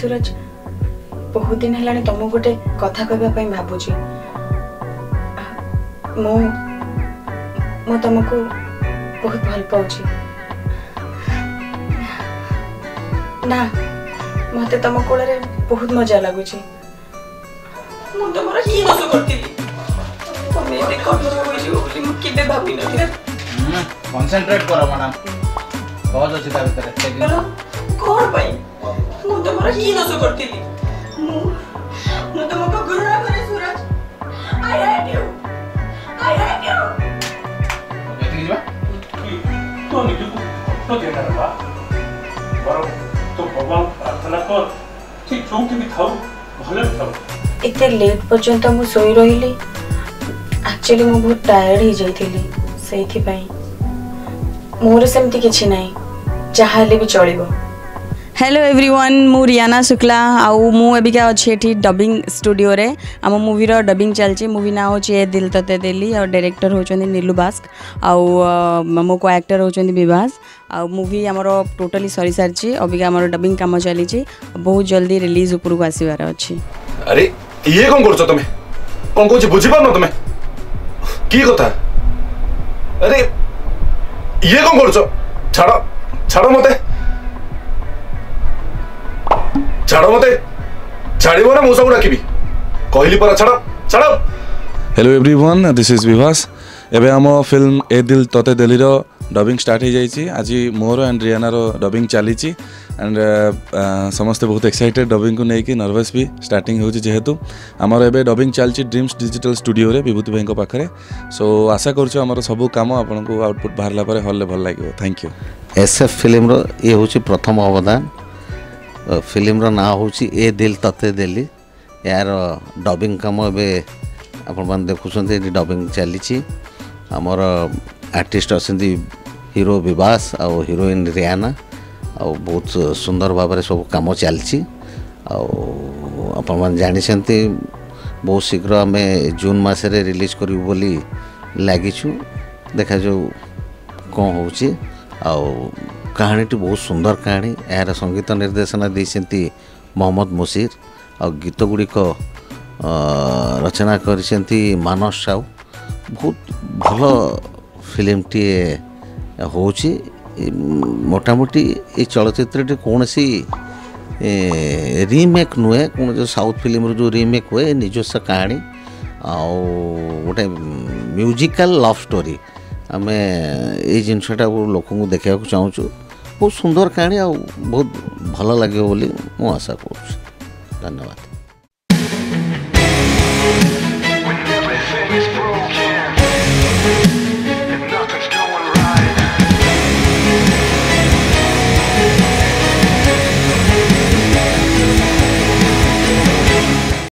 सूरज बहुत दिन है तुम गोटे कथा कहवाई भावुची मु तुमको बहुत भल पाऊची ना मते तुम कोल बहुत मजा लगुची मु तुमरा की नस करतिली तुम एते कठोर होई जो बोली मु केबे भाबी नथिला कंसंट्रेट करो मैडम बहुत अछि ता भीतर कोन पई मु तुमरा की नस करतिली मु तुमको घृणा करे सूरज आई हेट यू एति जीवा तो निकल तो देना रे बा बरो तो भगवान प्रार्थना कर ठीक चौकी भी थाओ भले थाओ इते लेट पर्यंत मु सोई रहिली एक्चुअली मु बहुत टायर्ड ही जाइथिली सेथि पई मोर सेमति किछि नै चाहले भी चलिबो। हेलो एवरीवन मु रियाना शुक्ला आउ मु एबिका अच्छी एठी डबिंग स्टूडियो रे आम मूवीर डबिंग चलची मूवी ना होची दिल तते देली और डायरेक्टर होचंदी नीलू बास्क आउ मो को एक्टर होचंदी बिभास आउ मूवी हमर टोटली सरी सारची अबिका हमर डबिंग काम चलीची बहुत जल्दी रिलीज ऊपर को आसीबार अछि। अरे ये कोन करछो तमे कोन कोछि बुझि पानो तमे की कथा अरे ये कोन करछो छाड़ो छाड़ो मते छाड़ो मते छाड़िबो ना मु सब राखिबी कहली पर छाड़ो छाड़ो। Hello everyone this is Vibhas एबे हम फिल्म ए दिल तते देली रो डबिंग स्टार्ट हो जाइए आज मोर एंड रियाना रो डबिंग चली एंड समस्ते बहुत एक्साइटेड डबिंग को लेकिन नर्वस भी स्टार्टिंग हो जेहेतु आमर एबे डबिंग चलची ड्रीम्स डिजिटल स्टूडियो रे विभूति भाई पाखे सो आशा करूँ आमर सब काम आपन को आउटपुट बाहरला पर हॉल भल लगे। Thank you. एसएफ फिल्म रो ये होची प्रथम अवदान फिल्म रो ना होची ए दिल तते देली यार डबिंग काम एबे आपण मान देखुछन्ते डबिंग चली आमर आर्टिस्ट अच्छे हीरो विभास और हीरोइन रियाना और बहुत सुंदर भाव में सब कम चलती आप जानते बहुत शीघ्र आम जून मसरे रिलीज करूँ बोली लगिचु देखा जो कौन हो कहानीटी बहुत सुंदर कहानी यार संगीत निर्देशना देती मोहम्मद मुसीर और गीत गुड़िक रचना करिसेंती मानस साहू बहुत भल फिल्म टी होची मोटामोटी ये चलचित्र कौन सी रीमेक नुहे कौन जो साउथ फिल्म जो रीमेक हुए निजस्व कहानी गोटे म्यूजिकल लव स्टोरी आम ये जिनटा लोक देखा चाहूँ बहुत सुंदर कहानी आ बहुत भल लगे बोली मु आशा कर धन्यवाद।